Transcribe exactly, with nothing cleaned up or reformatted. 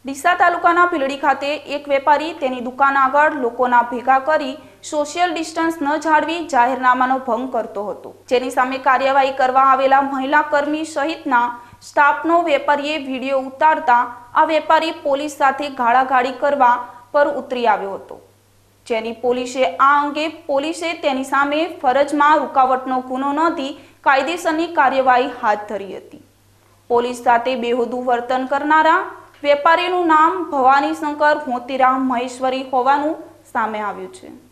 ડીસા તાલુકાના ભીલડી ખાતે એક વેપારી તેની દુકાન આગળ લોકોના ભેગા કરી સોશિયલ ડિસ્ટન્સ ન જાળવી જાહેરનામાનો ભંગ કરતો હતો, જેની સામે કાર્યવાહી કરવા આવેલા મહિલા કર્મી સહિતના સ્ટાફનો વેપારીએ વિડીયો ઉતારતા આ વેપારી પોલીસ સાથે ગાળાગાળી કરવા પર ઉતરી આવ્યો હતો, જેની પોલીસે આ અંગે પોલીસે તેની સામે ફરજમાં રૂકાવટનો ગુનો નોંધી કાયદેસરની કાર્યવાહી હાથ ધરી હતી। પોલીસ સાથે બેહુદુ વર્તન કરનારા વેપારીનું નામ ભવાની શંકર મોતીરામ મહેશ્વરી હોવાનું સામે આવ્યું છે।